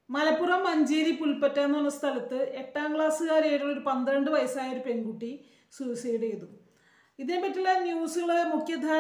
മലപ്പുറം മഞ്ചേരി പുൽപ്പറ്റ എന്ന് പറഞ്ഞ സ്ഥലത്ത് 8ാം ക്ലാസ്സുകാരിയായിട്ടുള്ള ഒരു 12 വയസ്സായ ഒരു പെൺകുട്ടി സൂയിസൈഡ് ചെയ്തു. ഇതിനെപ്പറ്റിയുള്ള ന്യൂസുകൾ മുഖ്യധാര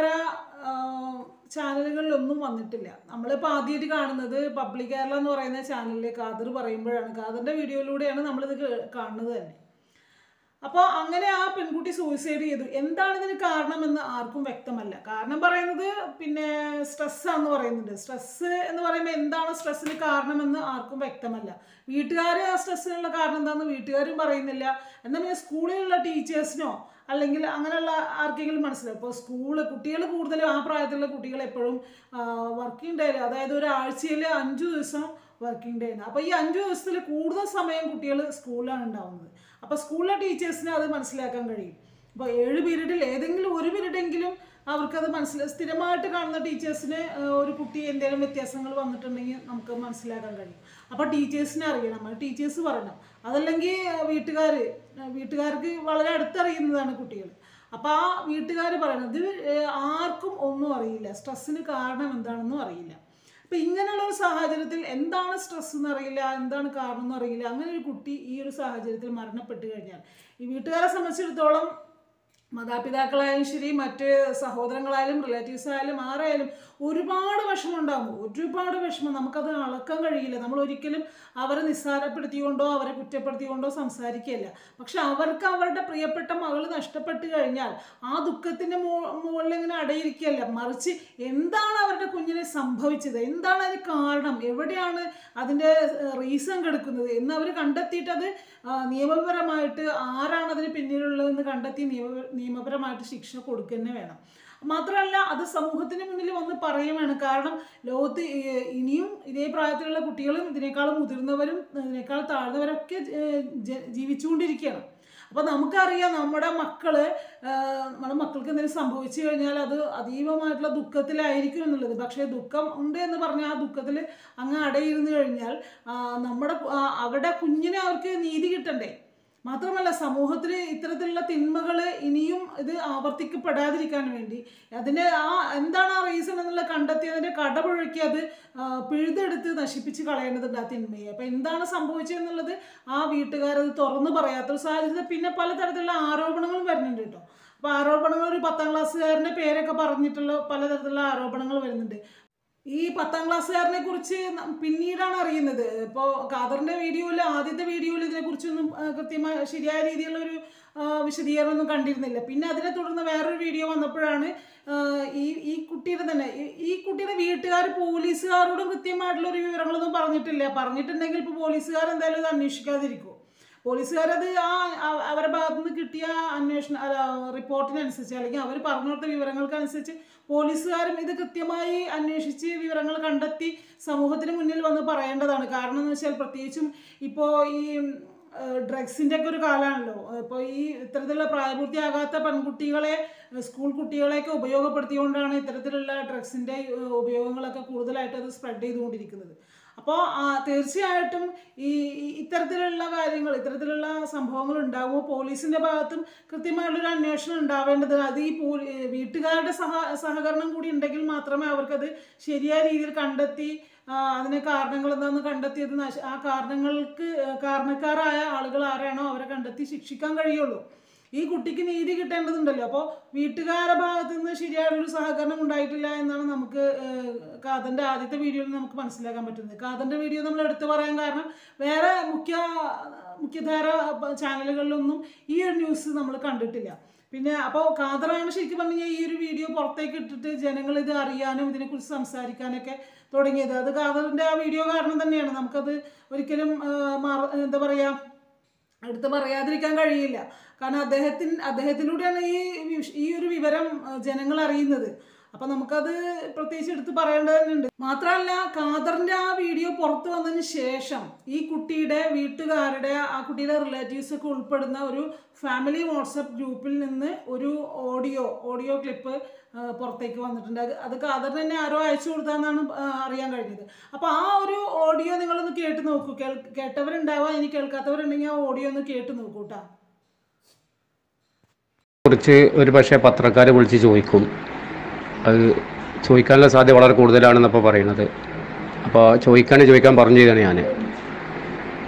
ചാനലുകളിലൊന്നും വന്നിട്ടില്ല. നമ്മളിപ്പോൾ ആദ്യമായിട്ട് കാണുന്നത് പബ്ലിക് കേരള എന്ന് പറയുന്ന ചാനലിലെ ഖാദർ പറയുമ്പോഴാണ്, ഖാദറിൻ്റെ വീഡിയോയിലൂടെയാണ് നമ്മളിത് കാണുന്നത് തന്നെ. അപ്പോൾ അങ്ങനെ ആ പെൺകുട്ടി സൂയിസൈഡ് ചെയ്തു. എന്താണ് ഇതിന് കാരണമെന്ന് ആർക്കും വ്യക്തമല്ല. കാരണം പറയുന്നത് പിന്നെ സ്ട്രെസ്സാണെന്ന് പറയുന്നുണ്ട്. സ്ട്രെസ്സ് എന്ന് പറയുമ്പോൾ എന്താണ് സ്ട്രെസ്സിന് കാരണമെന്ന് ആർക്കും വ്യക്തമല്ല. വീട്ടുകാർ ആ സ്ട്രെസ്സിനുള്ള കാരണം എന്താണെന്ന് വീട്ടുകാരും പറയുന്നില്ല. എന്നാൽ പിന്നെ സ്കൂളിലുള്ള ടീച്ചേഴ്സിനോ അല്ലെങ്കിൽ അങ്ങനെയുള്ള ആർക്കെങ്കിലും മനസ്സിലാവും. ഇപ്പോൾ കുട്ടികൾ കൂടുതലും ആ പ്രായത്തിലുള്ള കുട്ടികൾ എപ്പോഴും വർക്കിംഗ് ഡേയിൽ, അതായത് ഒരാഴ്ചയിൽ 5 ദിവസം വർക്കിംഗ് ഡേ ആണ്. അപ്പോൾ ഈ 5 ദിവസത്തിൽ കൂടുതൽ സമയം കുട്ടികൾ സ്കൂളിലാണ് ഉണ്ടാവുന്നത്. അപ്പോൾ സ്കൂളിലെ ടീച്ചേഴ്സിന് അത് മനസ്സിലാക്കാൻ കഴിയും. അപ്പോൾ 7 പീരീഡിൽ ഏതെങ്കിലും ഒരു പീരീഡെങ്കിലും അവർക്കത് സ്ഥിരമായിട്ട് കാണുന്ന ടീച്ചേഴ്സിന് ഒരു കുട്ടി എന്തെങ്കിലും വ്യത്യാസങ്ങൾ വന്നിട്ടുണ്ടെങ്കിൽ നമുക്ക് മനസ്സിലാക്കാൻ കഴിയും. അപ്പോൾ ടീച്ചേഴ്സിനെ അറിയണം, അത് ടീച്ചേഴ്സ് പറയണം. അതല്ലെങ്കിൽ വീട്ടുകാർക്ക് വളരെ അടുത്തറിയുന്നതാണ് കുട്ടികൾ. അപ്പോൾ ആ വീട്ടുകാർ പറയണത് ആർക്കും ഒന്നും അറിയില്ല, സ്ട്രെസ്സിന് കാരണം എന്താണെന്നും അറിയില്ല. അപ്പോൾ ഇങ്ങനെയുള്ളൊരു സാഹചര്യത്തിൽ എന്താണ് സ്ട്രെസ് എന്നറിയില്ല, എന്താണ് കാരണം എന്നറിയില്ല. അങ്ങനെ ഒരു കുട്ടി ഈ ഒരു സാഹചര്യത്തിൽ മരണപ്പെട്ട് കഴിഞ്ഞാൽ ഈ വീട്ടുകാരെ സംബന്ധിച്ചിടത്തോളം, മാതാപിതാക്കളായാലും ശരി, മറ്റ് സഹോദരങ്ങളായാലും റിലേറ്റീവ്സ് ആയാലും ആരായാലും ഒരുപാട് വിഷമം ഉണ്ടാകും. ഒരുപാട് വിഷമം നമുക്കത് അളക്കാൻ കഴിയില്ല. നമ്മൾ ഒരിക്കലും അവരെ നിസ്സാരപ്പെടുത്തിക്കൊണ്ടോ അവരെ കുറ്റപ്പെടുത്തിക്കൊണ്ടോ സംസാരിക്കുകയല്ല. പക്ഷെ അവർക്ക് അവരുടെ പ്രിയപ്പെട്ട മകൾ നഷ്ടപ്പെട്ട് കഴിഞ്ഞാൽ ആ ദുഃഖത്തിൻ്റെ മുകളിൽ ഇങ്ങനെ അടയിരിക്കുകയല്ല, മറിച്ച് എന്താണ് അവരുടെ കുഞ്ഞിനെ സംഭവിച്ചത്, എന്താണ് അതിന് കാരണം, എവിടെയാണ് അതിൻ്റെ റീസൺ കിടക്കുന്നത് എന്ന് അവർ കണ്ടെത്തിയിട്ട് അത് നിയമപരമായിട്ട് ആരാണ് അതിന് പിന്നിലുള്ളതെന്ന് കണ്ടെത്തി നിയമപരമായിട്ട് ശിക്ഷ കൊടുക്കുക തന്നെ വേണം. മാത്രമല്ല അത് സമൂഹത്തിന് മുന്നിൽ വന്ന് പറയുകയാണ്. കാരണം ലോകത്ത് ഇനിയും ഇതേ പ്രായത്തിലുള്ള കുട്ടികളും ഇതിനേക്കാളും മുതിർന്നവരും ഇതിനേക്കാൾ താഴ്ന്നവരൊക്കെ ജീവിച്ചുകൊണ്ടിരിക്കുകയാണ്. അപ്പോൾ നമുക്കറിയാം നമ്മുടെ മക്കൾക്ക് എന്തെങ്കിലും സംഭവിച്ചു കഴിഞ്ഞാൽ അത് അതീവമായിട്ടുള്ള ദുഃഖത്തിലായിരിക്കും എന്നുള്ളത്. പക്ഷേ ദുഃഖം ഉണ്ട് എന്ന് പറഞ്ഞാൽ ആ ദുഃഖത്തിൽ അങ്ങ് അടയിരുന്നു കഴിഞ്ഞാൽ അവരുടെ കുഞ്ഞിനെ അവർക്ക് നീതി കിട്ടണ്ടേ. മാത്രമല്ല സമൂഹത്തിൽ ഇത്തരത്തിലുള്ള തിന്മകൾ ഇനിയും ഇത് ആവർത്തിക്കപ്പെടാതിരിക്കാൻ വേണ്ടി അതിൻ്റെ എന്താണ് ആ റീസൺ എന്നുള്ളത് കണ്ടെത്തി അതിൻ്റെ കടപുഴക്കി അത് പിഴുതെടുത്ത് നശിപ്പിച്ച് കളയേണ്ടതുണ്ട് ആ തിന്മയെ. അപ്പോൾ എന്താണ് സംഭവിച്ചതെന്നുള്ളത് ആ വീട്ടുകാരത് തുറന്നു പറയാത്തൊരു സാഹചര്യത്തിൽ പിന്നെ പലതരത്തിലുള്ള ആരോപണങ്ങളും വരുന്നുണ്ട് കേട്ടോ. അപ്പോൾ ആരോപണങ്ങൾ ഒരു 10ാം ക്ലാസ്സുകാരൻ്റെ പേരൊക്കെ പറഞ്ഞിട്ടുള്ള പലതരത്തിലുള്ള ആരോപണങ്ങൾ വരുന്നുണ്ട്. ഈ 10ാം ക്ലാസ്സുകാരനെ കുറിച്ച് പിന്നീടാണ് അറിയുന്നത്. ഇപ്പോൾ ഖാദറിൻ്റെ വീഡിയോയിൽ, ആദ്യത്തെ വീഡിയോയിൽ ഇതിനെക്കുറിച്ചൊന്നും കൃത്യമായ ശരിയായ രീതിയിലുള്ളൊരു വിശദീകരണമൊന്നും കണ്ടിരുന്നില്ല. പിന്നെ അതിനെ തുടർന്ന് വേറൊരു വീഡിയോ വന്നപ്പോഴാണ് ഈ കുട്ടിയുടെ വീട്ടുകാർ പോലീസുകാരോടും കൃത്യമായിട്ടുള്ളൊരു വിവരങ്ങളൊന്നും പറഞ്ഞിട്ടുണ്ടെങ്കിൽ ഇപ്പോൾ പോലീസുകാർ എന്തായാലും ഇത് അന്വേഷിക്കാതിരിക്കും. പോലീസുകാരത് അവരുടെ ഭാഗത്തുനിന്ന് കിട്ടിയ റിപ്പോർട്ടിനനുസരിച്ച് അല്ലെങ്കിൽ അവർ പറഞ്ഞു കൊടുത്ത വിവരങ്ങൾക്കനുസരിച്ച് പോലീസുകാരും ഇത് കൃത്യമായി അന്വേഷിച്ച് വിവരങ്ങൾ കണ്ടെത്തി സമൂഹത്തിന് മുന്നിൽ വന്ന് പറയേണ്ടതാണ്. കാരണം എന്ന് വെച്ചാൽ പ്രത്യേകിച്ചും ഇപ്പോൾ ഈ ഡ്രഗ്സിൻ്റെ ഒക്കെ ഒരു കാലമാണല്ലോ. ഇപ്പോൾ ഈ ഇത്തരത്തിലുള്ള പ്രായപൂർത്തിയാകാത്ത പെൺകുട്ടികളെ, സ്കൂൾ കുട്ടികളെയൊക്കെ ഉപയോഗപ്പെടുത്തിക്കൊണ്ടാണ് ഇത്തരത്തിലുള്ള ഡ്രഗ്സിൻ്റെ ഉപയോഗങ്ങളൊക്കെ കൂടുതലായിട്ട് അത് സ്പ്രെഡ് ചെയ്തുകൊണ്ടിരിക്കുന്നത്. അപ്പോൾ തീർച്ചയായിട്ടും ഇത്തരത്തിലുള്ള കാര്യങ്ങൾ, ഇത്തരത്തിലുള്ള സംഭവങ്ങൾ ഉണ്ടാകുമ്പോൾ പോലീസിൻ്റെ ഭാഗത്തും കൃത്യമായിട്ടുള്ളൊരു അന്വേഷണം ഉണ്ടാവേണ്ടത്. അത് ഈ വീട്ടുകാരുടെ സഹകരണം കൂടി ഉണ്ടെങ്കിൽ മാത്രമേ അവർക്കത് ശരിയായ രീതിയിൽ കണ്ടെത്തി അതിന് കാരണങ്ങൾ എന്താണെന്ന് കണ്ടെത്തിയത് ആ കാരണക്കാരായ ആളുകൾ ആരാണോ അവരെ കണ്ടെത്തി ശിക്ഷിക്കാൻ കഴിയുള്ളൂ. ഈ കുട്ടിക്ക് നീതി കിട്ടേണ്ടതുണ്ടല്ലോ. അപ്പോൾ വീട്ടുകാരുടെ ഭാഗത്തു നിന്ന് ശരിയായിട്ടുള്ളൊരു സഹകരണം ഉണ്ടായിട്ടില്ല എന്നാണ് നമുക്ക് ഖാദറിൻ്റെ ആദ്യത്തെ വീഡിയോയിൽ നമുക്ക് മനസ്സിലാക്കാൻ പറ്റുന്നത്. ഖാദറിൻ്റെ വീഡിയോ നമ്മൾ എടുത്തു പറയാൻ കാരണം വേറെ മുഖ്യധാര ചാനലുകളിലൊന്നും ഈ ഒരു ന്യൂസ് നമ്മൾ കണ്ടിട്ടില്ല. പിന്നെ അപ്പോൾ ഖാദറാണ് ശരിക്കും പറഞ്ഞു കഴിഞ്ഞാൽ ഈ ഒരു വീഡിയോ പുറത്തേക്ക് ഇട്ടിട്ട് ജനങ്ങൾ ഇത് അറിയാനും ഇതിനെക്കുറിച്ച് സംസാരിക്കാനൊക്കെ തുടങ്ങിയത്. അത് ഖാദറിൻ്റെ ആ വീഡിയോ കാരണം തന്നെയാണ്. നമുക്കത് ഒരിക്കലും എന്താ പറയുക എടുത്ത് പറയാതിരിക്കാൻ കഴിയില്ല. കാരണം അദ്ദേഹത്തിലൂടെയാണ് ഈ ഒരു വിവരം ജനങ്ങൾ അറിയുന്നത്. അപ്പം നമുക്കത് പ്രത്യേകിച്ച് എടുത്ത് പറയേണ്ടത് തന്നെയുണ്ട്. മാത്രമല്ല ഖാദറിൻ്റെ ആ വീഡിയോ പുറത്തു വന്നതിന് ശേഷം ഈ കുട്ടിയുടെ വീട്ടുകാരുടെ, ആ കുട്ടിയുടെ റിലേറ്റീവ്സൊക്കെ ഉൾപ്പെടുന്ന ഒരു ഫാമിലി വാട്സപ്പ് ഗ്രൂപ്പിൽ നിന്ന് ഒരു ഓഡിയോ ക്ലിപ്പ് പുറത്തേക്ക് വന്നിട്ടുണ്ട്. അത് ഖാദറിന് തന്നെ ആരോ അയച്ചു കൊടുത്താന്നാണ് അറിയാൻ കഴിഞ്ഞത്. അപ്പോൾ ആ ഒരു ഓഡിയോ നിങ്ങളൊന്ന് കേട്ട് നോക്കൂ. കേട്ടവരുണ്ടാവാം, ഇനി കേൾക്കാത്തവരുണ്ടെങ്കിൽ ആ ഓഡിയോ ഒന്ന് കേട്ട് നോക്കൂ കേട്ടോ. കുറിച്ച് ഒരു പക്ഷേ പത്രക്കാരെ വിളിച്ച് ചോദിക്കും. അത് ചോദിക്കാനുള്ള സാധ്യത വളരെ കൂടുതലാണെന്നപ്പോൾ പറയുന്നത്. അപ്പോൾ ചോദിക്കാൻ പറഞ്ഞു ചെയ്താണ് ഞാൻ.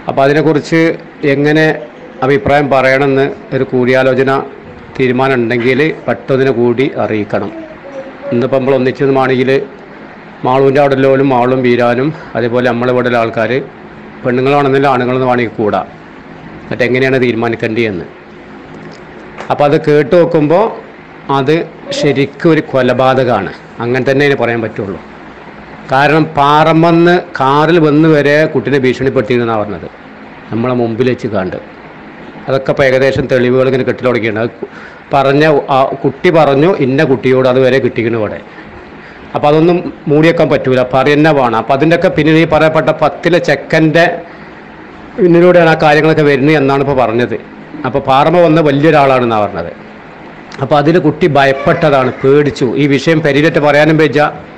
അപ്പോൾ അതിനെക്കുറിച്ച് എങ്ങനെ അഭിപ്രായം പറയണമെന്ന് ഒരു കൂടിയാലോചന തീരുമാനം ഉണ്ടെങ്കിൽ പെട്ടെന്ന് കൂടി അറിയിക്കണം. ഇന്നിപ്പോൾ നമ്മൾ ഒന്നിച്ചതുമാണെങ്കിൽ മാളുവിൻ്റെ അവിടെ ലോലും മാളും വീരാനും അതേപോലെ നമ്മളിവിടെ ആൾക്കാർ പെണ്ണുങ്ങളാണെന്നില്ല ആണുങ്ങളെന്ന് വേണമെങ്കിൽ കൂടാ, എന്നിട്ട് എങ്ങനെയാണ് തീരുമാനിക്കേണ്ടതെന്ന്. അപ്പോൾ അത് കേട്ട് നോക്കുമ്പോൾ അത് ശരിക്കും ഒരു കൊലപാതകമാണ്, അങ്ങനെ തന്നെ അതിന് പറയാൻ പറ്റുള്ളൂ. കാരണം പാറമ്പന്ന് കാറിൽ വന്ന് വരെ കുട്ടീനെ ഭീഷണിപ്പെടുത്തിയിരുന്നാണ് പറഞ്ഞത്, നമ്മളെ മുമ്പിൽ വെച്ച് കണ്ട്. അതൊക്കെ ഇപ്പോൾ ഏകദേശം തെളിവുകൾ ഇങ്ങനെ കിട്ടൽ തുടങ്ങിയിട്ടുണ്ട്. അത് പറഞ്ഞ കുട്ടി പറഞ്ഞു ഇന്ന കുട്ടിയോട് അതുവരെ കിട്ടിക്കുന്നു ഇവിടെ. അപ്പോൾ അതൊന്നും മൂടി വെക്കാൻ പറ്റൂല, പറയുന്ന വേണം. അപ്പോൾ അതിൻ്റെയൊക്കെ പിന്നിൽ ഈ പറയപ്പെട്ട 10 ചെക്കൻ്റെ പിന്നിലൂടെയാണ് ആ കാര്യങ്ങളൊക്കെ വരുന്നത് എന്നാണ് ഇപ്പോൾ പറഞ്ഞത്. അപ്പോൾ പാറമ വന്ന വലിയൊരാളാണെന്നാണ് പറഞ്ഞത്. അപ്പോൾ അതിൽ കുട്ടി ഭയപ്പെട്ടതാണ്, പേടിച്ചു. ഈ വിഷയം പെരിയിലിട്ട് പറയാനും വെച്ച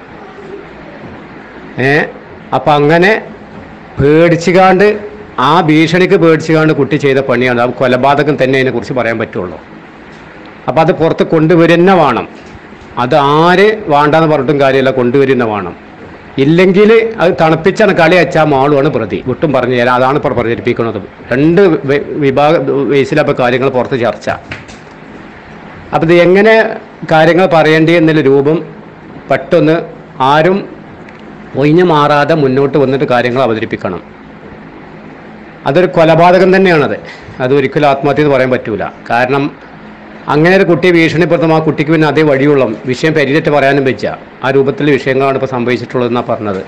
അപ്പം അങ്ങനെ പേടിച്ചുകാണ്ട് ആ ഭീഷണിക്ക് പേടിച്ചുകാണ്ട് കുട്ടി ചെയ്ത പണിയാണ്. അത് കൊലപാതകം തന്നെ അതിനെക്കുറിച്ച് പറയാൻ പറ്റുള്ളൂ. അപ്പോൾ അത് പുറത്ത് കൊണ്ടുവരുന്ന വേണം. അത് ആര് വേണ്ടാന്ന് പറഞ്ഞിട്ടും കാര്യമില്ല, കൊണ്ടുവരുന്ന വേണം. ഇല്ലെങ്കിൽ അത് തണുപ്പിച്ചാണ് കളി വെച്ചാൽ മാളുമാണ് പ്രതി, വിട്ടും പറഞ്ഞു തരാം. അതാണ് ഇപ്പോൾ പ്രചരിപ്പിക്കുന്നത്. 2 വിഭാഗ ബേസിലപ്പോൾ കാര്യങ്ങൾ പുറത്ത് ചർച്ച. അപ്പം ഇത് എങ്ങനെ കാര്യങ്ങൾ പറയേണ്ടി എന്നുള്ള രൂപം പെട്ടെന്ന് ആരും ഒഴിഞ്ഞു മാറാതെ മുന്നോട്ട് വന്നിട്ട് കാര്യങ്ങൾ അവതരിപ്പിക്കണം. അതൊരു കൊലപാതകം തന്നെയാണത്. അത് ഒരിക്കലും ആത്മഹത്യ എന്ന് പറയാൻ പറ്റൂല. കാരണം അങ്ങനെ ഒരു കുട്ടിയെ ഭീഷണിപ്പെടുത്തും, ആ കുട്ടിക്ക് പിന്നെ അതേ വഴിയുള്ള വിഷയം പരിചിട്ട് പറയാനും വെച്ച ആ രൂപത്തിൽ വിഷയങ്ങളാണ് ഇപ്പോൾ സംഭവിച്ചിട്ടുള്ളതെന്നാണ് പറഞ്ഞത്.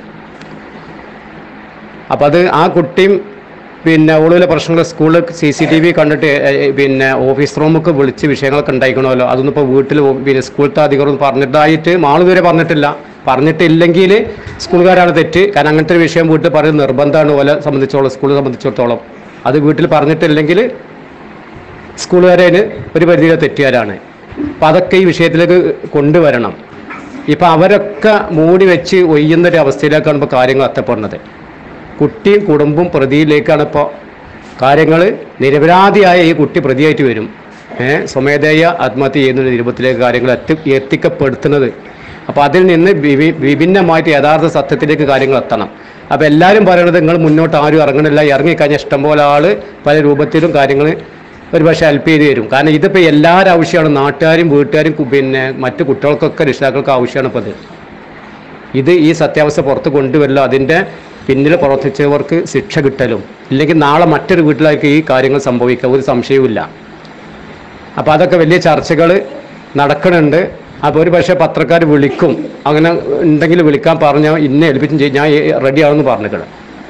അപ്പോൾ അത് ആ കുട്ടിയും പിന്നെ ഒളിവിലെ പ്രശ്നങ്ങൾ സ്കൂളിൽ CCTV കണ്ടിട്ട് പിന്നെ ഓഫീസ് റൂമൊക്കെ വിളിച്ച് വിഷയങ്ങളൊക്കെ ഉണ്ടായിക്കണമല്ലോ. അതൊന്നും ഇപ്പോൾ വീട്ടിൽ പിന്നെ സ്കൂളത്തെ അധികൃതർ പറഞ്ഞിട്ടായിട്ട് മാൾ ഇതുവരെ പറഞ്ഞിട്ടില്ല. പറഞ്ഞിട്ടില്ലെങ്കിൽ സ്കൂളുകാരാണ് തെറ്റ്. കാരണം അങ്ങനത്തെ ഒരു വിഷയം വീട്ടിൽ പറയുന്നത് നിർബന്ധമാണ് ഓലെ സംബന്ധിച്ചോളം, സ്കൂളിനെ സംബന്ധിച്ചിടത്തോളം. അത് വീട്ടിൽ പറഞ്ഞിട്ടില്ലെങ്കിൽ സ്കൂളുകാരേന് ഒരു പരിധിയിലെ തെറ്റുകാരാണ്. അപ്പം അതൊക്കെ ഈ വിഷയത്തിലേക്ക് കൊണ്ടുവരണം. ഇപ്പം അവരൊക്കെ മൂടി വെച്ച് ഒയ്യുന്നൊരു അവസ്ഥയിലേക്കാണ് ഇപ്പോൾ കാര്യങ്ങൾ എത്തപ്പെടുന്നത്. കുട്ടിയും കുടുംബവും പ്രതിയിലേക്കാണ് ഇപ്പോൾ കാര്യങ്ങൾ. നിരപരാധിയായ ഈ കുട്ടി പ്രതിയായിട്ട് വരും. സ്വമേധയ ആത്മഹത്യ ചെയ്യുന്ന രൂപത്തിലേക്ക് കാര്യങ്ങൾ എത്തിക്കപ്പെടുത്തുന്നത്. അപ്പോൾ അതിൽ നിന്ന് വിഭിന്നമായിട്ട് യഥാർത്ഥ സത്യത്തിലേക്ക് കാര്യങ്ങൾ എത്തണം. അപ്പോൾ എല്ലാവരും പറയണത് നിങ്ങൾ മുന്നോട്ട് ആരും ഇറങ്ങണില്ല, ഇറങ്ങിക്കഴിഞ്ഞാൽ ഇഷ്ടംപോലെ ആൾ പല രൂപത്തിലും കാര്യങ്ങൾ ഒരു പക്ഷേ ഹെൽപ്പ് ചെയ്ത് തരും. കാരണം ഇതിപ്പോൾ എല്ലാവരും ആവശ്യമാണ്, നാട്ടുകാരും വീട്ടുകാരും പിന്നെ മറ്റു കുട്ടികൾക്കൊക്കെ രക്ഷിതാക്കൾക്ക് ആവശ്യമാണ്. ഇപ്പോൾ ഇത് ഈ സത്യാവസ്ഥ പുറത്ത് കൊണ്ടുവരില്ല, അതിൻ്റെ പിന്നിൽ പ്രവർത്തിച്ചവർക്ക് ശിക്ഷ കിട്ടലും, ഇല്ലെങ്കിൽ നാളെ മറ്റൊരു വീട്ടിലേക്ക് ഈ കാര്യങ്ങൾ സംഭവിക്കുക ഒരു സംശയവുമില്ല. അപ്പോൾ അതൊക്കെ വലിയ ചർച്ചകൾ നടക്കുന്നുണ്ട്. അപ്പോൾ ഒരു പക്ഷേ പത്രക്കാർ വിളിക്കും, അങ്ങനെ ഉണ്ടെങ്കിൽ വിളിക്കാൻ പറഞ്ഞാൽ ഇന്നെ ഏൽപ്പിച്ചും ചെയ്യും, ഞാൻ റെഡിയാണെന്ന് പറഞ്ഞിട്ടുണ്ട്.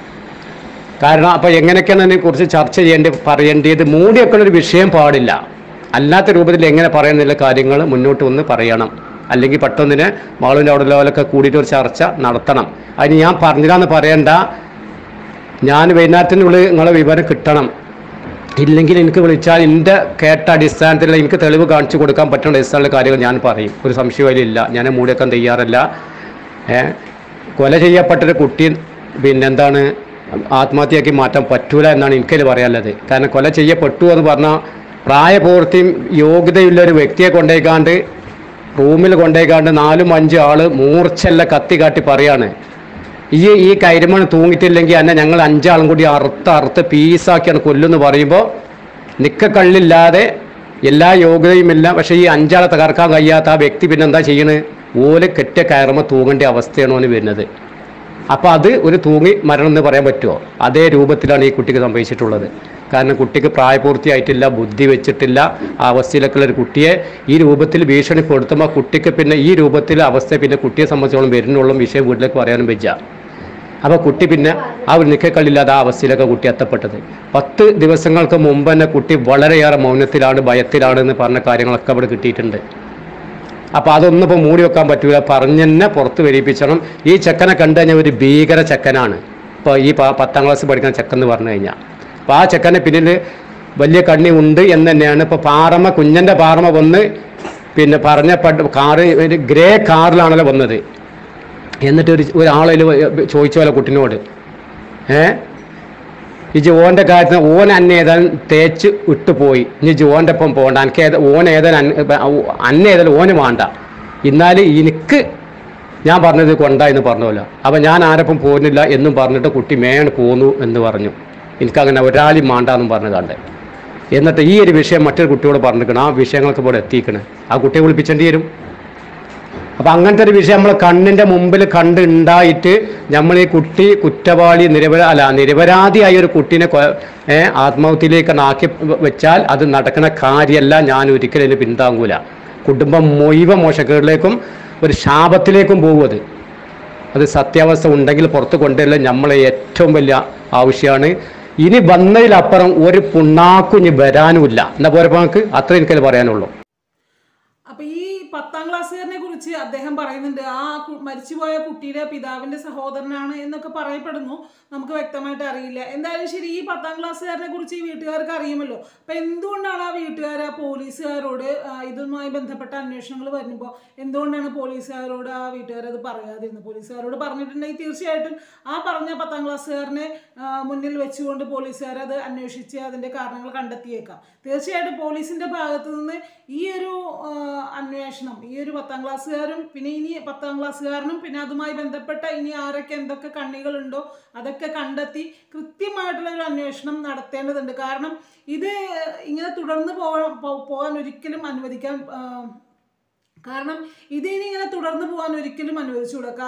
കാരണം അപ്പോൾ എങ്ങനെയൊക്കെയാണ് അതിനെക്കുറിച്ച് ചർച്ച പറയേണ്ടത്, മൂടി വെക്കുന്നൊരു വിഷയം പാടില്ല. അല്ലാത്ത രൂപത്തിൽ എങ്ങനെ പറയുന്നില്ല കാര്യങ്ങൾ മുന്നോട്ട് വന്ന് പറയണം. അല്ലെങ്കിൽ പെട്ടെന്നിന് മാളുവിൻ്റെ അവിടെ ലെവലൊക്കെ കൂടിയിട്ട് ഒരു ചർച്ച നടത്തണം. അതിന് ഞാൻ പറഞ്ഞില്ലാന്ന് പറയണ്ട, ഞാൻ വൈകുന്നേരത്തിനുള്ളിൽ നിങ്ങളെ വിവരം കിട്ടണം. ഇല്ലെങ്കിൽ എനിക്ക് വിളിച്ചാൽ എൻ്റെ കേട്ട അടിസ്ഥാനത്തിൽ എനിക്ക് തെളിവ് കാണിച്ചു കൊടുക്കാൻ പറ്റുന്ന അടിസ്ഥാനത്തിലുള്ള കാര്യങ്ങൾ ഞാൻ പറയും. ഒരു സംശയം അതിലില്ല, ഞാൻ മൂടിവെക്കാൻ തയ്യാറല്ല. കൊല ചെയ്യപ്പെട്ടൊരു കുട്ടി പിന്നെന്താണ് ആത്മഹത്യയാക്കി മാറ്റാൻ പറ്റൂല എന്നാണ് എനിക്കതിൽ പറയാനുള്ളത്. കാരണം കൊല ചെയ്യപ്പെട്ടു എന്ന് പറഞ്ഞാൽ പ്രായപൂർത്തിയും യോഗ്യതയുള്ളൊരു വ്യക്തിയെ കൊണ്ടേക്കാണ്ട് റൂമിൽ കൊണ്ടേക്കാണ്ട് 4-5 ആൾ മൂർച്ചല്ല കത്തി കാട്ടി പറയാണ്, ഈ കരിമണ് തൂങ്ങിയിട്ടില്ലെങ്കിൽ എന്നെ ഞങ്ങൾ 5 ആളും കൂടി അറുത്ത് പീസാക്കിയാണ് കൊല്ലുമെന്ന് പറയുമ്പോൾ നിക്കക്കള്ളില്ലാതെ എല്ലാ യോഗ്യതയുമില്ല. പക്ഷേ ഈ 5 ആളെ തകർക്കാൻ കഴിയാത്ത ആ വ്യക്തി പിന്നെന്താ ചെയ്യണത്, ഓല് കെറ്റ കയറുമ്പോൾ തൂങ്ങേണ്ട അവസ്ഥയാണോ എന്ന് വരുന്നത്. അപ്പോൾ അത് ഒരു തൂങ്ങി മരണം എന്ന് പറയാൻ പറ്റുമോ? അതേ രൂപത്തിലാണ് ഈ കുട്ടിക്ക് സംഭവിച്ചിട്ടുള്ളത്. കാരണം കുട്ടിക്ക് പ്രായപൂർത്തിയായിട്ടില്ല, ബുദ്ധി വെച്ചിട്ടില്ല. ആ അവസ്ഥയിലൊക്കെയുള്ള ഒരു കുട്ടിയെ ഈ രൂപത്തിൽ ഭീഷണിപ്പെടുത്തുമ്പോൾ കുട്ടിക്ക് പിന്നെ ഈ രൂപത്തിൽ അവസ്ഥ പിന്നെ കുട്ടിയെ സംബന്ധിച്ചോളം വരുന്നുള്ള വിഷയം വീട്ടിലേക്ക് പറയാനും വെച്ച. അപ്പോൾ കുട്ടി പിന്നെ ആ ഒരു നിക്കക്കള്ളില്ലാതെ ആ അവസ്ഥയിലൊക്കെ കുട്ടി എത്തപ്പെട്ടത്. 10 ദിവസങ്ങൾക്ക് മുമ്പ് തന്നെ കുട്ടി വളരെയേറെ മൗനത്തിലാണ്, ഭയത്തിലാണ് എന്ന് പറഞ്ഞ കാര്യങ്ങളൊക്കെ അവിടെ കിട്ടിയിട്ടുണ്ട്. അപ്പോൾ അതൊന്നും ഇപ്പോൾ മൂടി വെക്കാൻ പറ്റൂല, പറഞ്ഞെന്നെ പുറത്ത് വരിപ്പിച്ചണം. ഈ ചെക്കനെ കണ്ടു കഴിഞ്ഞാൽ ഒരു ഭീകര ചെക്കനാണ്. ഇപ്പോൾ ഈ 10ാം ക്ലാസ് പഠിക്കുന്ന ചെക്കൻ എന്ന് പറഞ്ഞു കഴിഞ്ഞാൽ, അപ്പോൾ ആ ചെക്കനെ പിന്നിൽ വലിയ കണ്ണി ഉണ്ട് എന്ന് തന്നെയാണ്. ഇപ്പോൾ കുഞ്ഞൻ്റെ പാറമ വന്ന് പിന്നെ പറഞ്ഞ കാറ് ഒരു ഗ്രേ കാറിലാണല്ലോ വന്നത്. എന്നിട്ട് ഒരാളതിൽ ചോദിച്ച പോലെ കുട്ടിനോട് ഈ ജോൻ്റെ കാര്യത്തിന് ഓൻ അന്നെ ഏതായാലും തേച്ച് ഇട്ടുപോയി, ഇനി ജോൻ്റെ ഒപ്പം പോകണ്ട, എനിക്ക് ഓൻ ഏതായാലും അന്നെ ഏതായാലും ഓന് വേണ്ട, എന്നാലും എനിക്ക് ഞാൻ പറഞ്ഞത് കൊണ്ടാ എന്ന് പറഞ്ഞല്ലോ. അപ്പം ഞാൻ ആരപ്പം പോകുന്നില്ല എന്നും പറഞ്ഞിട്ട് കുട്ടി മേണ് പോന്നു എന്ന് പറഞ്ഞു. എനിക്കങ്ങനെ ഒരാളും മാണ്ടാന്നും പറഞ്ഞു കണ്ടേ. എന്നിട്ട് ഈ ഒരു വിഷയം മറ്റൊരു കുട്ടിയോട് പറഞ്ഞിരിക്കണം, ആ വിഷയങ്ങൾക്ക് ഇവിടെ എത്തിക്കണേ, ആ കുട്ടിയെ വിളിപ്പിച്ചേണ്ടി വരും. അപ്പം അങ്ങനത്തെ ഒരു വിഷയം നമ്മൾ കണ്ണിൻ്റെ മുമ്പിൽ കണ്ടുണ്ടായിട്ട് നമ്മൾ ഈ കുട്ടി കുറ്റവാളി നിരപരാധിയായ ഒരു കുട്ടീനെ ആത്മഹത്യയിലേക്ക് ആക്കി വെച്ചാൽ അത് നടക്കുന്ന കാര്യമല്ല. ഞാൻ ഒരിക്കലും അതിന് പിന്താങ്ങൂല. കുടുംബം മുഴുവൻ മോശക്കേടിലേക്കും ഒരു ശാപത്തിലേക്കും പോകും. അത് സത്യാവസ്ഥ ഉണ്ടെങ്കിൽ പുറത്ത് കൊണ്ടുവരില്ല നമ്മളെ ഏറ്റവും വലിയ ആവശ്യമാണ്. ഇനി വന്നതിലപ്പുറം ഒരു പുണ്ണാക്കും ഇനി വരാനുമില്ല. എന്താ പോരെ നമുക്ക് അത്ര എനിക്കത് പറയാനുള്ളൂ. അപ്പൊ ഈ 10ാം ക്ലാസ്സുകാരനെ കുറിച്ച് അദ്ദേഹം പറയുന്നുണ്ട്, ആ മരിച്ചുപോയ കുട്ടിയുടെ പിതാവിന്റെ സഹോദരനാണ് എന്നൊക്കെ പറയപ്പെടുന്നു. നമുക്ക് വ്യക്തമായിട്ട് അറിയില്ല. എന്തായാലും ശരി, ഈ 10ാം ക്ലാസ്സുകാരനെ കുറിച്ച് ഈ വീട്ടുകാർക്ക് അറിയുമല്ലോ. അപ്പൊ എന്തുകൊണ്ടാണ് ആ വീട്ടുകാർ ആ പോലീസുകാരോട് ഇതുമായി ബന്ധപ്പെട്ട അന്വേഷണങ്ങൾ വരുമ്പോൾ എന്തുകൊണ്ടാണ് പോലീസുകാരോട് ആ വീട്ടുകാർ അത് പറയാതിരുന്നത്? പോലീസുകാരോട് പറഞ്ഞിട്ടുണ്ടെങ്കിൽ തീർച്ചയായിട്ടും ആ പറഞ്ഞ 10ാം ക്ലാസ്സുകാരനെ മുന്നിൽ വെച്ചുകൊണ്ട് പോലീസുകാർ അത് അന്വേഷിച്ച് അതിന്റെ കാരണങ്ങൾ കണ്ടെത്തിയേക്കാം. തീർച്ചയായിട്ടും പോലീസിന്റെ ഭാഗത്തു നിന്ന് ഈ ഒരു അന്വേഷണം, ഈ ഒരു 10ാം ക്ലാസ്സുകാരും പിന്നെ ഇനി 10ാം ക്ലാസ്സുകാരനും പിന്നെ അതുമായി ബന്ധപ്പെട്ട ഇനി ആരൊക്കെ എന്തൊക്കെ കണ്ണികളുണ്ടോ അതൊക്കെ കണ്ടെത്തി കൃത്യമായിട്ടുള്ള ഒരു അന്വേഷണം നടത്തേണ്ടതുണ്ട്. കാരണം ഇത് ഇങ്ങനെ തുടർന്ന് പോകാൻ ഒരിക്കലും അനുവദിക്കാൻ കാരണം ഇതിനി ഇങ്ങനെ തുടർന്ന് പോകാൻ ഒരിക്കലും അനുവദിച്ചുകൂടാ.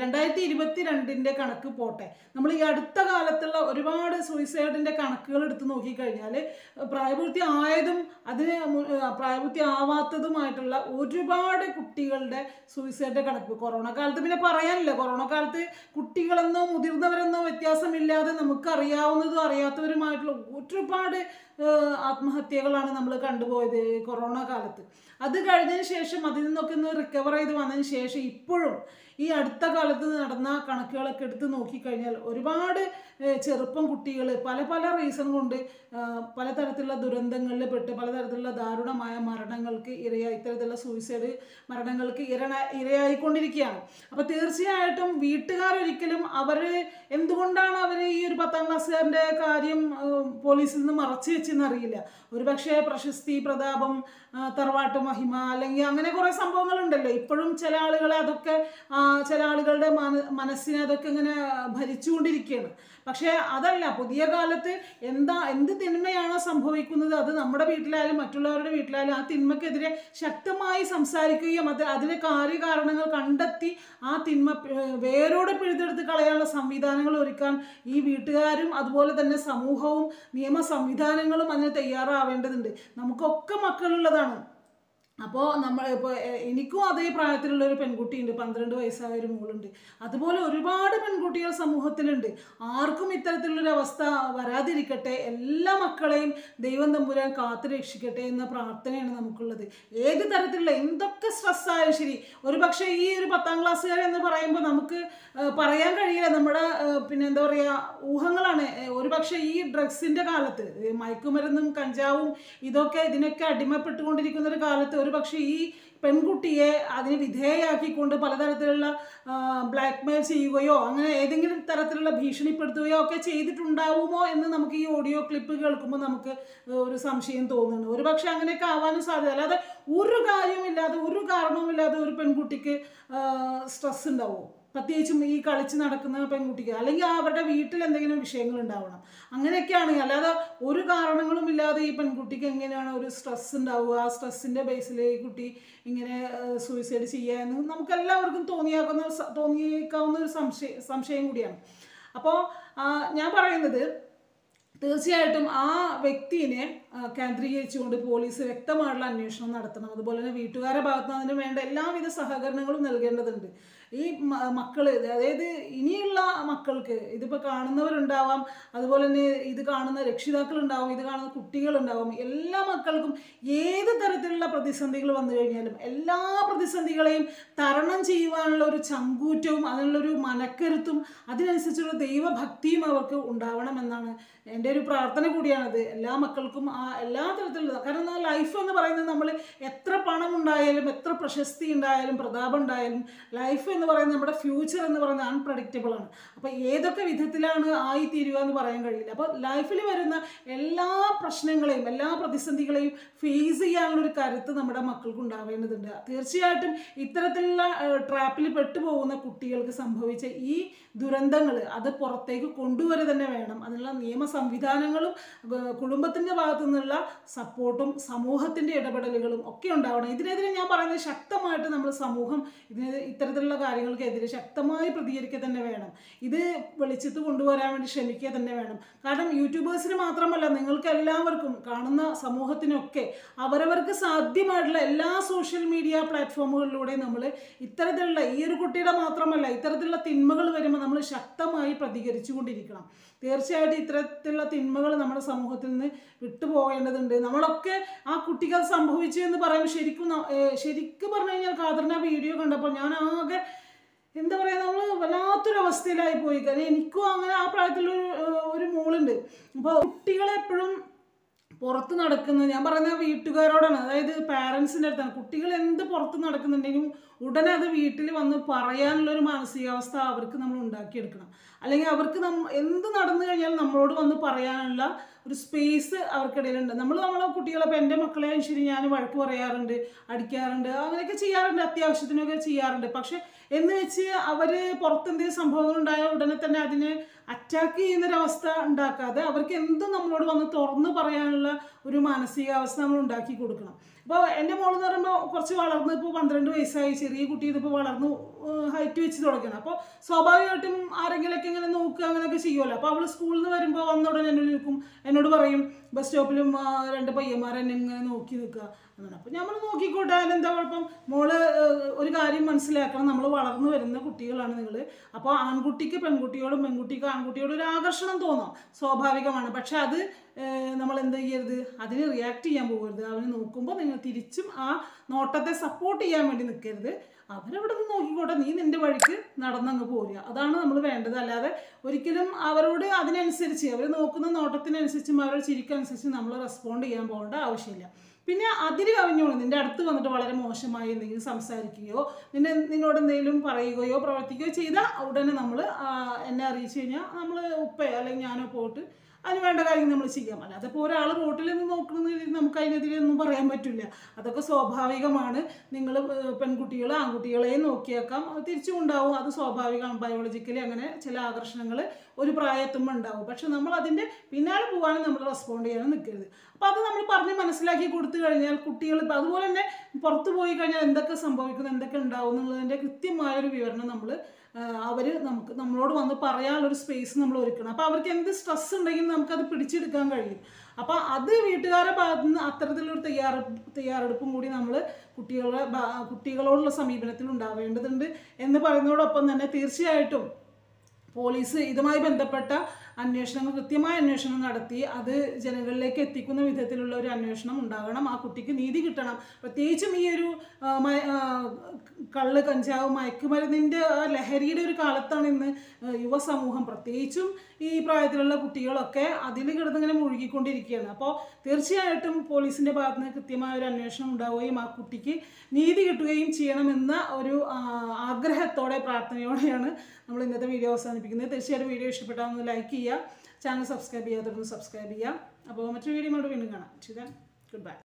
2022 കണക്ക് പോട്ടെ, നമ്മൾ ഈ അടുത്ത കാലത്തുള്ള ഒരുപാട് സൂയിസൈഡിൻ്റെ കണക്കുകൾ എടുത്ത് നോക്കിക്കഴിഞ്ഞാൽ പ്രായപൂർത്തി ആയതും അതിന് പ്രായപൂർത്തി ആവാത്തതുമായിട്ടുള്ള ഒരുപാട് കുട്ടികളുടെ സൂയിസൈഡിൻ്റെ കണക്ക് കൊറോണ കാലത്ത് പിന്നെ പറയാനില്ല. കൊറോണ കാലത്ത് കുട്ടികളെന്നോ മുതിർന്നവരെന്നോ വ്യത്യാസമില്ലാതെ നമുക്കറിയാവുന്നതും അറിയാത്തവരുമായിട്ടുള്ള ഒരുപാട് ആത്മഹത്യകളാണ് നമ്മൾ കണ്ടുപോയത് കൊറോണ കാലത്ത്. അത് കഴിഞ്ഞതിന് ശേഷം അതിൽ നിന്നൊക്കെ ഒന്ന് റിക്കവർ ചെയ്ത് വന്നതിന് ശേഷം ഇപ്പോഴും ഈ അടുത്ത കാലത്ത് നടന്ന കണക്കുകളൊക്കെ എടുത്ത് നോക്കിക്കഴിഞ്ഞാൽ ഒരുപാട് ചെറുപ്പം കുട്ടികൾ പല പല റീസൺ കൊണ്ട് പലതരത്തിലുള്ള ദുരന്തങ്ങളിൽ പെട്ട് പലതരത്തിലുള്ള ദാരുണമായ മരണങ്ങൾക്ക് ഇത്തരത്തിലുള്ള സൂയിസൈഡ് മരണങ്ങൾക്ക് ഇരയായിക്കൊണ്ടിരിക്കുകയാണ്. അപ്പോൾ തീർച്ചയായിട്ടും വീട്ടുകാരൊരിക്കലും എന്തുകൊണ്ടാണ് അവർ ഈ ഒരു 10ാം ക്ലാസ്സുകാരൻ്റെ കാര്യം പോലീസിൽ നിന്ന് മറച്ചു വെച്ചെന്നറിയില്ല. ഒരു പക്ഷേ പ്രശസ്തി, പ്രതാപം, തറവാട്ട് മഹിമ അല്ലെങ്കിൽ അങ്ങനെ കുറേ സംഭവങ്ങളുണ്ടല്ലോ. ഇപ്പോഴും ചില ആളുകളെ അതൊക്കെ ചില ആളുകളുടെ മനസ്സിനെ അതൊക്കെ ഇങ്ങനെ ഭരിച്ചുകൊണ്ടിരിക്കുകയാണ്. പക്ഷേ അതല്ല, പുതിയ കാലത്ത് എന്ത് തിന്മയാണോ സംഭവിക്കുന്നത് അത് നമ്മുടെ വീട്ടിലായാലും മറ്റുള്ളവരുടെ വീട്ടിലായാലും ആ തിന്മക്കെതിരെ ശക്തമായി സംസാരിക്കുകയും അതിലെ കാര്യകാരണങ്ങൾ കണ്ടെത്തി ആ തിന്മ വേരോടെ പിഴുതെടുത്ത് കളയാനുള്ള സംവിധാനങ്ങൾ ഒരുക്കാൻ ഈ വീട്ടുകാരും അതുപോലെ തന്നെ സമൂഹവും നിയമ സംവിധാനങ്ങളും അതിന് തയ്യാറാവേണ്ടതുണ്ട്. നമുക്കൊക്കെ മക്കളുള്ളതാണ്. അപ്പോൾ ഇപ്പോൾ എനിക്കും അതേ പ്രായത്തിലുള്ളൊരു പെൺകുട്ടിയുണ്ട്, 12 വയസ്സായ ഒരു മോളുണ്ട്. അതുപോലെ ഒരുപാട് പെൺകുട്ടികൾ സമൂഹത്തിലുണ്ട്. ആർക്കും ഇത്തരത്തിലുള്ളൊരു അവസ്ഥ വരാതിരിക്കട്ടെ, എല്ലാ മക്കളെയും ദൈവം തമ്പുരാൻ കാത്തു രക്ഷിക്കട്ടെ എന്ന പ്രാർത്ഥനയാണ് നമുക്കുള്ളത്. ഏത് തരത്തിലുള്ള എന്തൊക്കെ സ്ട്രെസ്സായാലും ശരി, ഒരു പക്ഷേ ഈ ഒരു 10ാം ക്ലാസ്സുകാർ എന്ന് പറയുമ്പോൾ നമുക്ക് പറയാൻ കഴിയില്ല. നമ്മുടെ പിന്നെ എന്താ പറയുക, ഊഹങ്ങളാണ്. ഒരു പക്ഷേ ഈ ഡ്രഗ്സിൻ്റെ കാലത്ത് മയക്കുമരുന്നും കഞ്ചാവും ഇതിനൊക്കെ അടിമപ്പെട്ടുകൊണ്ടിരിക്കുന്ന ഒരു കാലത്ത് ഒരു പക്ഷേ ഈ പെൺകുട്ടിയെ അതിന് വിധേയയാക്കിക്കൊണ്ട് പലതരത്തിലുള്ള ബ്ലാക്ക് മെയിൽ ചെയ്യുകയോ അങ്ങനെ ഏതെങ്കിലും തരത്തിലുള്ള ഭീഷണിപ്പെടുത്തുകയോ ഒക്കെ ചെയ്തിട്ടുണ്ടാവുമോ എന്ന് നമുക്ക് ഈ ഓഡിയോ ക്ലിപ്പ് കേൾക്കുമ്പോൾ നമുക്ക് ഒരു സംശയം തോന്നുന്നു. ഒരു പക്ഷേ അങ്ങനെയൊക്കെ ആവാനും സാധ്യത. അല്ലാതെ ഒരു കാര്യവുമില്ലാതെ ഒരു കാരണവുമില്ലാതെ ഒരു പെൺകുട്ടിക്ക് സ്ട്രെസ് ഉണ്ടാവുമോ? പ്രത്യേകിച്ചും ഈ കളിച്ച് നടക്കുന്ന പെൺകുട്ടിക്ക്, അല്ലെങ്കിൽ അവരുടെ വീട്ടിൽ എന്തെങ്കിലും വിഷയങ്ങൾ ഉണ്ടാവണം. അങ്ങനെയൊക്കെയാണ്. അല്ലാതെ ഒരു കാരണങ്ങളും ഇല്ലാതെ ഈ പെൺകുട്ടിക്ക് എങ്ങനെയാണ് ഒരു സ്ട്രെസ് ഉണ്ടാവുക? ആ സ്ട്രെസ്സിൻ്റെ ബേസിൽ ഈ കുട്ടി ഇങ്ങനെ സൂയിസൈഡ് ചെയ്യുക എന്ന് നമുക്കെല്ലാവർക്കും തോന്നിയേക്കാവുന്ന ഒരു സംശയം കൂടിയാണ്. അപ്പോൾ ഞാൻ പറയുന്നത് തീർച്ചയായിട്ടും ആ വ്യക്തിയെ കേന്ദ്രീകരിച്ചുകൊണ്ട് പോലീസ് വ്യക്തമായിട്ടുള്ള അന്വേഷണം നടത്തണം. അതുപോലെ തന്നെ വീട്ടുകാരുടെ ഭാഗത്ത് നിന്ന് അതിന് വേണ്ട എല്ലാവിധ സഹകരണങ്ങളും നൽകേണ്ടതുണ്ട്. ഈ മക്കൾ, അതായത് ഇനിയുള്ള മക്കൾക്ക്, ഇതിപ്പോൾ കാണുന്നവരുണ്ടാവാം, അതുപോലെ തന്നെ ഇത് കാണുന്ന രക്ഷിതാക്കളുണ്ടാവും, ഇത് കാണുന്ന കുട്ടികളുണ്ടാവും, എല്ലാ മക്കൾക്കും ഏത് തരത്തിലുള്ള പ്രതിസന്ധികൾ വന്നു കഴിഞ്ഞാലും എല്ലാ പ്രതിസന്ധികളെയും തരണം ചെയ്യുവാനുള്ള ഒരു ചങ്കൂറ്റവും അതിനുള്ളൊരു മനക്കരുത്തും അതിനനുസരിച്ചുള്ള ദൈവഭക്തിയും അവർക്ക് ഉണ്ടാവണമെന്നാണ് എൻ്റെ ഒരു പ്രാർത്ഥന കൂടിയാണത്. എല്ലാ മക്കൾക്കും എല്ലാ തരത്തിലുള്ള, കാരണം ലൈഫ് എന്ന് പറയുന്നത് നമ്മൾ എത്ര പണം ഉണ്ടായാലും എത്ര പ്രശസ്തി ഉണ്ടായാലും പ്രതാപം ഉണ്ടായാലും ലൈഫ് എന്ന് പറയുന്നത് നമ്മുടെ ഫ്യൂച്ചർ എന്ന് പറയുന്നത് അൺപ്രഡിക്റ്റബിൾ ആണ്. അപ്പോൾ ഏതൊക്കെ വിധത്തിലാണ് ആയിത്തീരുക എന്ന് പറയാൻ കഴിയില്ല. അപ്പോൾ ലൈഫിൽ വരുന്ന എല്ലാ പ്രശ്നങ്ങളെയും എല്ലാ പ്രതിസന്ധികളെയും ഫേസ് ചെയ്യാനുള്ളൊരു കരുത്ത് നമ്മുടെ മക്കൾക്ക് ഉണ്ടാവേണ്ടതുണ്ട്. തീർച്ചയായിട്ടും ഇത്തരത്തിലുള്ള ട്രാപ്പിൽ പെട്ടുപോകുന്ന കുട്ടികൾക്ക് സംഭവിച്ച ഈ ദുരന്തങ്ങൾ അത് പുറത്തേക്ക് കൊണ്ടുവരിക തന്നെ വേണം. അതിനുള്ള നിയമ സംവിധാനങ്ങളും കുടുംബത്തിൻ്റെ ഭാഗത്തു നിന്നുള്ള സപ്പോർട്ടും സമൂഹത്തിൻ്റെ ഇടപെടലുകളും ഒക്കെ ഉണ്ടാവണം. ഇതിനെതിരെ ഞാൻ പറയുന്നത് ശക്തമായിട്ട് നമ്മൾ സമൂഹം ഇത്തരത്തിലുള്ള കാര്യങ്ങൾക്കെതിരെ ശക്തമായി പ്രതികരിക്കുക തന്നെ വേണം. ഇത് വെളിച്ചത്ത് കൊണ്ടുവരാൻ വേണ്ടി ശ്രമിക്കുക തന്നെ വേണം. കാരണം യൂട്യൂബേഴ്സിന് മാത്രമല്ല, നിങ്ങൾക്ക് എല്ലാവർക്കും, കാണുന്ന സമൂഹത്തിനൊക്കെ അവരവർക്ക് സാധ്യമായിട്ടുള്ള എല്ലാ സോഷ്യൽ മീഡിയ പ്ലാറ്റ്ഫോമുകളിലൂടെ നമ്മൾ ഇത്തരത്തിലുള്ള, ഈ ഒരു കുട്ടിയുടെ മാത്രമല്ല, ഇത്തരത്തിലുള്ള തിന്മകൾ വരുമ്പോൾ നമ്മൾ ശക്തമായി പ്രതികരിച്ചു കൊണ്ടിരിക്കണം. തീർച്ചയായിട്ടും ഇത്തരത്തിലുള്ള തിന്മകൾ നമ്മുടെ സമൂഹത്തിൽ നിന്ന് വിട്ടുപോകേണ്ടതുണ്ട്. നമ്മളൊക്കെ ആ കുട്ടിക്ക് അത് സംഭവിച്ചു എന്ന് പറയുമ്പോൾ ശരിക്കും പറഞ്ഞു കഴിഞ്ഞാൽ ഖാദറിൻ്റെ ആ വീഡിയോ കണ്ടപ്പോൾ ഞാൻ ആകെ എന്താ പറയുക, നമ്മൾ വല്ലാത്തൊരവസ്ഥയിലായി പോയി. കാരണം എനിക്കും അങ്ങനെ ആ പ്രായത്തിലൊരു മോളുണ്ട്. അപ്പോൾ കുട്ടികളെപ്പോഴും പുറത്ത് നടക്കുന്നത്, ഞാൻ പറയുന്നത് വീട്ടുകാരോടാണ്, അതായത് പാരൻസിൻ്റെ അടുത്താണ്. കുട്ടികൾ എന്ത് പുറത്ത് നടക്കുന്നുണ്ടെങ്കിലും ഉടനെ അത് വീട്ടിൽ വന്ന് പറയാനുള്ളൊരു മാനസികാവസ്ഥ അവർക്ക് നമ്മൾ ഉണ്ടാക്കിയെടുക്കണം. അല്ലെങ്കിൽ അവർക്ക് എന്ത് നടന്നു കഴിഞ്ഞാൽ നമ്മളോട് വന്ന് പറയാനുള്ള ഒരു സ്പേസ് അവർക്കിടയിലുണ്ട്. നമ്മളെ കുട്ടികളെ, ഇപ്പോൾ എൻ്റെ മക്കളെയും ശരി, ഞാൻ വഴക്ക് പറയാറുണ്ട്, അടിക്കാറുണ്ട്, അങ്ങനെയൊക്കെ ചെയ്യാറുണ്ട്, അത്യാവശ്യത്തിനൊക്കെ ചെയ്യാറുണ്ട്. പക്ഷെ എന്ന് വെച്ച് അവർ പുറത്തെന്തെങ്കിലും സംഭവങ്ങൾ ഉണ്ടായാൽ ഉടനെ തന്നെ അതിനെ അറ്റാക്ക് ചെയ്യുന്നൊരവസ്ഥ ഉണ്ടാക്കാതെ അവർക്ക് എന്തും നമ്മളോട് വന്ന് തുറന്ന് പറയാനുള്ള ഒരു മാനസികാവസ്ഥ നമ്മൾ ഉണ്ടാക്കി കൊടുക്കണം. അപ്പോൾ എൻ്റെ മോളെന്ന് പറയുമ്പോൾ കുറച്ച് വളർന്ന്, ഇപ്പോൾ 12 വയസ്സായി, ചെറിയ കുട്ടി, ഇതിപ്പോൾ വളർന്നു ഹൈറ്റ് വെച്ച് തുടങ്ങണം. അപ്പോൾ സ്വാഭാവികമായിട്ടും ആരെങ്കിലൊക്കെ ഇങ്ങനെ നോക്കുക അങ്ങനെയൊക്കെ ചെയ്യുമല്ലോ. അപ്പോൾ അവൾ സ്കൂളിൽ നിന്ന് വരുമ്പോൾ വന്ന ഉടനെ എന്നോട് പറയും, ബസ് സ്റ്റോപ്പിലും 2 പയ്യന്മാരെന്നെ ഇങ്ങനെ നോക്കി നിൽക്കുക എന്നാണ്. അപ്പോൾ നമ്മൾ നോക്കിക്കോട്ടെ, അതിനെന്താ കുഴപ്പം? മോള് ഒരു കാര്യം മനസ്സിലാക്കണം, നമ്മൾ വളർന്നു വരുന്ന കുട്ടികളാണ് നിങ്ങൾ. അപ്പോൾ ആൺകുട്ടിക്ക് പെൺകുട്ടിയോടും പെൺകുട്ടിക്ക് ആൺകുട്ടിയോടും ഒരു ആകർഷണം തോന്നാം, സ്വാഭാവികമാണ്. പക്ഷെ അത് നമ്മൾ എന്ത് ചെയ്യരുത്, അതിന് റിയാക്ട് ചെയ്യാൻ പോകരുത്. അവന് നോക്കുമ്പോൾ നിങ്ങൾ തിരിച്ചും ആ നോട്ടത്തെ സപ്പോർട്ട് ചെയ്യാൻ വേണ്ടി നിൽക്കരുത്. അവരവിടെ നിന്ന് നോക്കിക്കോട്ടെ, നീ നിൻ്റെ വഴിക്ക് നടന്നങ്ങ് പോരുക. അതാണ് നമ്മൾ വേണ്ടത്. അല്ലാതെ ഒരിക്കലും അവരോട് അതിനനുസരിച്ച്, അവർ നോക്കുന്ന നോട്ടത്തിനനുസരിച്ചും അവരുടെ ചിരിക്കനുസരിച്ച് നമ്മൾ റെസ്പോണ്ട് ചെയ്യാൻ പോകേണ്ട ആവശ്യമില്ല. പിന്നെ അതിര് കവിഞ്ഞോളൂ, നിൻ്റെ അടുത്ത് വന്നിട്ട് വളരെ മോശമായി എന്തെങ്കിലും സംസാരിക്കുകയോ നിന്നോട് എന്തെങ്കിലും പറയുകയോ പ്രവർത്തിക്കുകയോ ചെയ്താൽ ഉടനെ നമ്മൾ എന്നെ അറിയിച്ചു കഴിഞ്ഞാൽ നമ്മൾ ഉപ്പയോ അല്ലെങ്കിൽ ഞാനോ പോയിട്ട് അതിന് വേണ്ട കാര്യങ്ങൾ നമ്മൾ ചെയ്യാം. അല്ലാതെ ഇപ്പോൾ ഒരാൾ റോട്ടിൽ നിന്ന് നോക്കണമെന്ന് നമുക്ക് അതിനെതിരെ ഒന്നും പറയാൻ പറ്റില്ല. അതൊക്കെ സ്വാഭാവികമാണ്. നിങ്ങൾ പെൺകുട്ടികൾ ആൺകുട്ടികളെയും നോക്കിയേക്കാം, തിരിച്ചും ഉണ്ടാവും. അത് സ്വാഭാവികമാണ്. ബയോളജിക്കലി അങ്ങനെ ചില ആകർഷണങ്ങൾ ഒരു പ്രായത്തുമ്പോൾ ഉണ്ടാവും. പക്ഷെ നമ്മൾ അതിൻ്റെ പിന്നാലെ പോകാനും നമ്മൾ റെസ്പോണ്ട് ചെയ്യാനും നിൽക്കരുത്. അപ്പോൾ അത് നമ്മൾ പറഞ്ഞ് മനസ്സിലാക്കി കൊടുത്തു കഴിഞ്ഞാൽ കുട്ടികൾ, ഇപ്പോൾ അതുപോലെ തന്നെ പുറത്ത് പോയി കഴിഞ്ഞാൽ എന്തൊക്കെ സംഭവിക്കുന്നു, എന്തൊക്കെ ഉണ്ടാവും എന്നുള്ളതിൻ്റെ കൃത്യമായൊരു വിവരണം നമ്മളോട് വന്ന് പറയാനുള്ളൊരു സ്പേസ് നമ്മൾ ഒരുക്കണം. അപ്പോൾ അവർക്ക് എന്ത് സ്ട്രെസ് ഉണ്ടെങ്കിലും നമുക്കത് പിടിച്ചെടുക്കാൻ കഴിയും. അപ്പോൾ അത് വീട്ടുകാരുടെ ഭാഗത്തു നിന്ന് അത്തരത്തിലൊരു തയ്യാറെടുപ്പും കൂടി നമ്മൾ കുട്ടികളോടുള്ള സമീപനത്തിൽ ഉണ്ടാവേണ്ടതുണ്ട് എന്ന് പറയുന്നതോടൊപ്പം തന്നെ തീർച്ചയായിട്ടും പോലീസ് ഇതുമായി ബന്ധപ്പെട്ട കൃത്യമായ അന്വേഷണം നടത്തി അത് ജനങ്ങളിലേക്ക് എത്തിക്കുന്ന വിധത്തിലുള്ള ഒരു അന്വേഷണം ഉണ്ടാകണം. ആ കുട്ടിക്ക് നീതി കിട്ടണം. പ്രത്യേകിച്ചും ഈ ഒരു കള്ള്, കഞ്ചാവ്, മയക്കുമരുന്നിൻ്റെ ലഹരിയുടെ ഒരു കാലത്താണ് ഇന്ന് യുവസമൂഹം, പ്രത്യേകിച്ചും ഈ പ്രായത്തിലുള്ള കുട്ടികളൊക്കെ അതിൽ കിടന്നിങ്ങനെ മുഴുകിക്കൊണ്ടിരിക്കുകയാണ്. അപ്പോൾ തീർച്ചയായിട്ടും പോലീസിൻ്റെ ഭാഗത്ത് നിന്ന് കൃത്യമായ ഒരു അന്വേഷണം ഉണ്ടാവുകയും ആ കുട്ടിക്ക് നീതി കിട്ടുകയും ചെയ്യണമെന്ന ഒരു ആഗ്രഹത്തോടെ, പ്രാർത്ഥനയോടെയാണ് നമ്മൾ ഇന്നത്തെ വീഡിയോ അവസാനിപ്പിക്കുന്നത്. തീർച്ചയായിട്ടും വീഡിയോ ഇഷ്ടപ്പെട്ടാൽ ഒന്ന് ലൈക്ക് ചെയ്യുക, ചാനൽ സബ്സ്ക്രൈബ് ചെയ്യാത്തവരൊന്ന് സബ്സ്ക്രൈബ് ചെയ്യുക. അപ്പോൾ മറ്റൊരു വീഡിയോ വീണ്ടും കാണാം. Good by.